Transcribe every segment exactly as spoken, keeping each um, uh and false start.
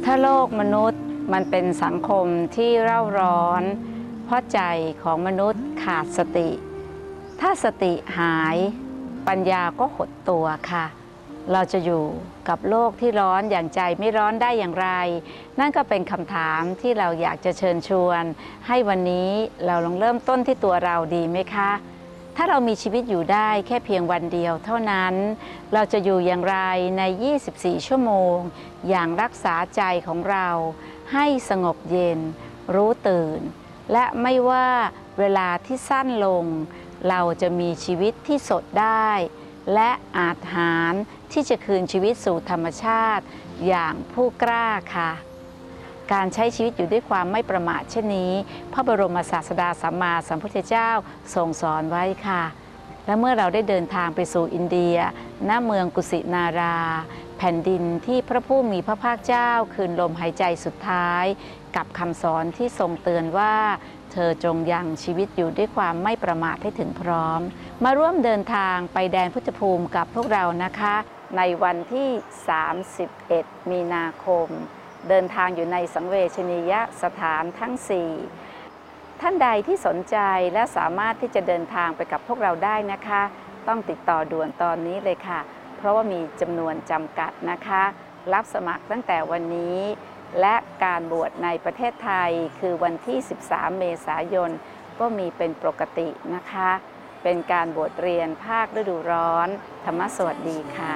ถ้าโลกมนุษย์มันเป็นสังคมที่เร่าร้อนเพราะใจของมนุษย์ขาดสติ ถ้าสติหายปัญญาก็หดตัวค่ะเราจะอยู่กับโลกที่ร้อนอย่างใจไม่ร้อนได้อย่างไรนั่นก็เป็นคำถามที่เราอยากจะเชิญชวนให้วันนี้เราลองเริ่มต้นที่ตัวเราดีไหมคะถ้าเรามีชีวิตอยู่ได้แค่เพียงวันเดียวเท่านั้นเราจะอยู่อย่างไรในยี่สิบสี่ชั่วโมงอย่างรักษาใจของเราให้สงบเย็นรู้ตื่นและไม่ว่าเวลาที่สั้นลงเราจะมีชีวิตที่สดได้และอาจหาญที่จะคืนชีวิตสู่ธรรมชาติอย่างผู้กล้าค่ะการใช้ชีวิตอยู่ด้วยความไม่ประมาทเช่นนี้พระบรมศาสดาสัมมาสัมพุทธเจ้าทรงสอนไว้ค่ะและเมื่อเราได้เดินทางไปสู่อินเดียณเมืองกุสินาราแผ่นดินที่พระผู้มีพระภาคเจ้าคืนลมหายใจสุดท้ายกับคำสอนที่ทรงเตือนว่าเธอจงยังชีวิตอยู่ด้วยความไม่ประมาทให้ถึงพร้อมมาร่วมเดินทางไปแดนพุทธภูมิกับพวกเรานะคะในวันที่สามสิบเอ็ดมีนาคมเดินทางอยู่ในสังเวชนียสถานทั้งสี่ท่านใดที่สนใจและสามารถที่จะเดินทางไปกับพวกเราได้นะคะต้องติดต่อด่วนตอนนี้เลยค่ะเพราะว่ามีจำนวนจำกัดนะคะรับสมัครตั้งแต่วันนี้และการบวชในประเทศไทยคือวันที่สิบสามเมษายนก็มีเป็นปกตินะคะเป็นการบวชเรียนภาคฤดูร้อนธรรมสวัสดีค่ะ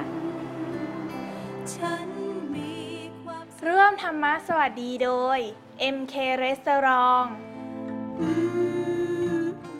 ร่วมธรรมะสวัสดีโดย เอ็ม เค Restaurant